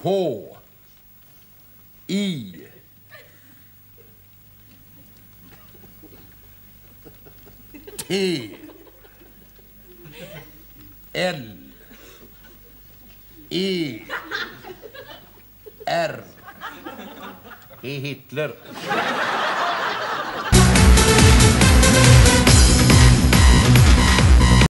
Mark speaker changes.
Speaker 1: H I T L E R. Det är Hitler.